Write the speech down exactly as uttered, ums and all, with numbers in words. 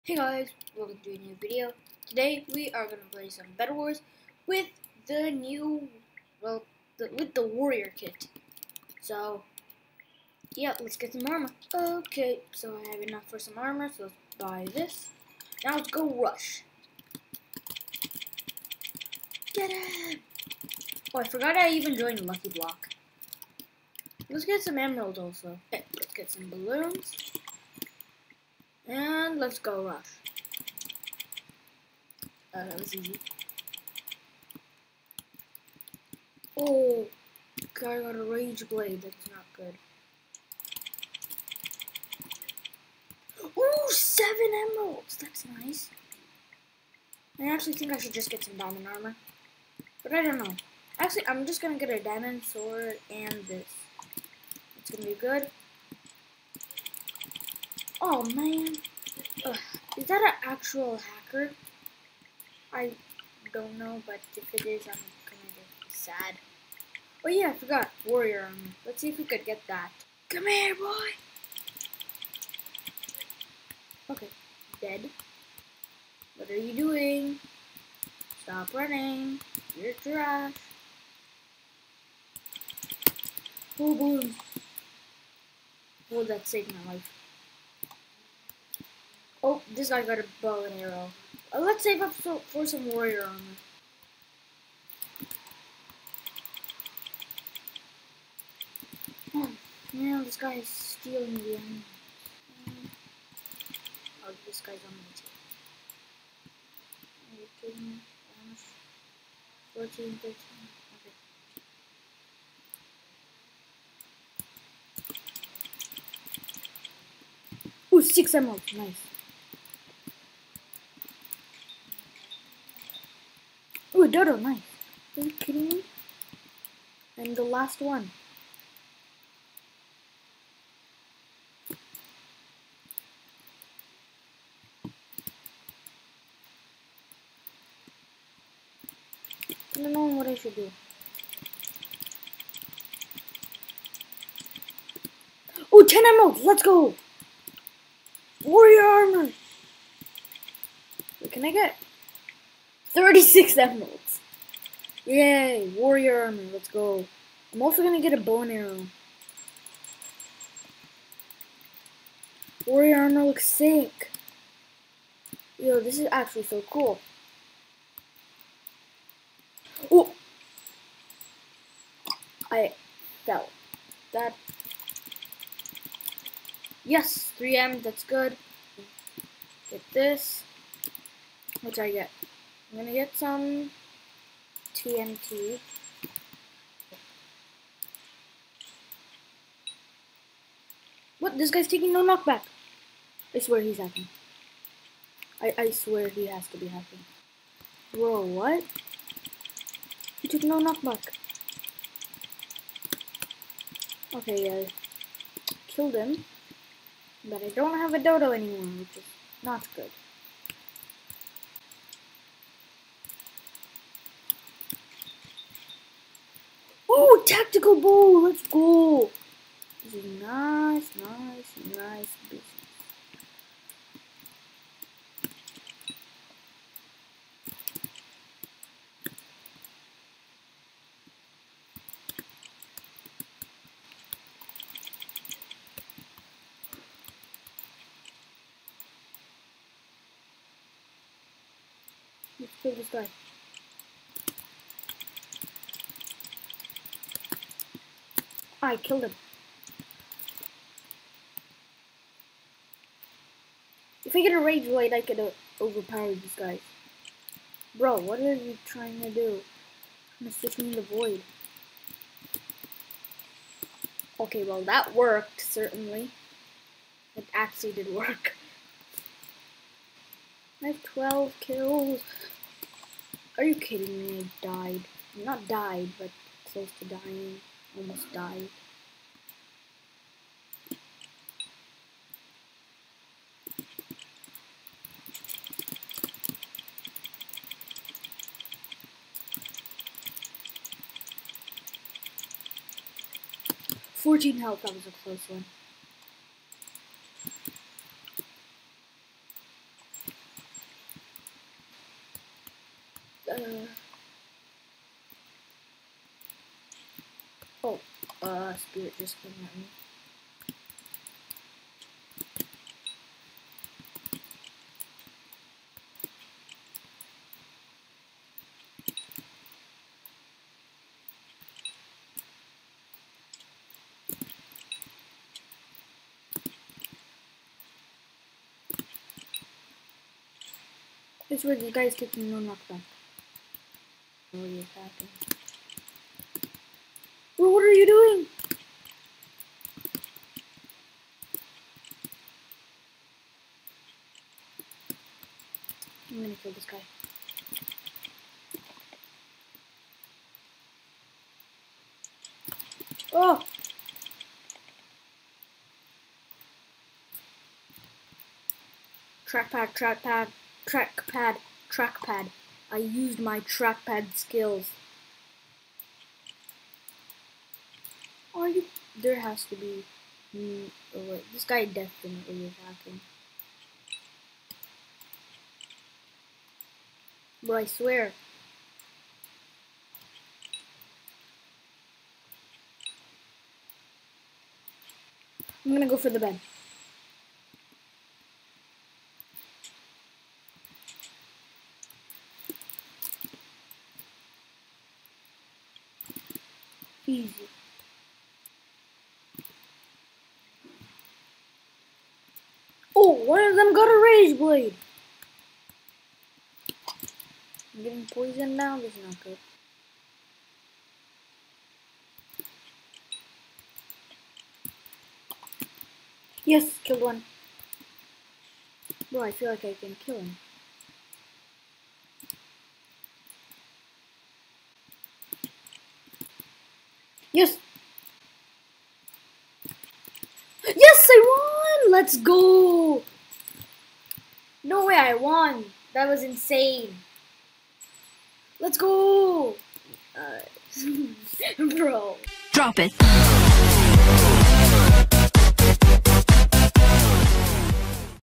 Hey guys, welcome to a new video. Today we are gonna play some Bed Wars with the new, well, the, with the warrior kit. So, yeah, let's get some armor. Okay, so I have enough for some armor, so let's buy this. Now let's go rush. Get him! Oh, I forgot I even joined Lucky Block. Let's get some emeralds also. Okay, let's get some balloons. And let's go rush. Uh, that was easy. Oh, guy got a rage blade. That's not good. Ooh, seven emeralds. That's nice. I actually think I should just get some diamond armor, but I don't know. Actually, I'm just gonna get a diamond sword and this. It's gonna be good. Oh man, ugh. Is that an actual hacker? I don't know, but if it is, I'm gonna get sad. Oh yeah, I forgot warrior armor. Let's see if we could get that. Come here, boy. Okay, dead. What are you doing? Stop running. You're trash. Oh, balloons. Oh, that saved my life. Oh, this guy got a bow and arrow. Uh, let's save up so, for some warrior armor. Oh, yeah, this guy is stealing the emeralds. Oh, this guy's on my team. Are you kidding me? fourteen, thirteen. Okay. Ooh, six emeralds. Nice. Ooh, a dodo. Nice. Are you kidding me? And the last one. I don't know what I should do. Ooh, ten emeralds. Let's go. Warrior armor. Wait, can I get thirty-six emeralds? Yay, warrior armor. Let's go. I'm also gonna get a bow and arrow. Warrior armor looks sick. Yo, this is actually so cool. Oh! I fell. That. Yes, three M, that's good. Get this. What do I get? I'm gonna get some T N T. What? This guy's taking no knockback. I swear he's hacking. I, I swear he has to be hacking. Bro, what? He took no knockback. Okay, I killed him. But I don't have a dodo anymore, which is not good. Oh, tactical bow! Let's go! This is nice, nice, nice business. Let's kill this guy. I killed him. If I get a rage blade, I could uh, overpower these guys. Bro, what are you trying to do? I'm assisting in the void. Okay, well that worked, certainly. It actually did work. I have twelve kills. Are you kidding me? I died. Not died, but close to dying. Almost died. fourteen health, that was a close one. Uh, oh, uh, spirit just came at me. I swear this guy's taking no knockback. Oh, you're attacking. Bro, what are you doing? I'm gonna kill this guy. Oh! Trackpad, trackpad, trackpad, trackpad. I used my trackpad skills. Are you? There has to be. Mm, oh wait, this guy definitely is hacking. Bro, I swear. I'm gonna go for the bed. Easy. Oh, one of them got a rage blade. I'm getting poisoned now. This is not good. Yes, killed one. Bro, I feel like I can kill him. Yes! Yes, I won! Let's go! No way, I won. That was insane. Let's go! Uh, bro. Drop it.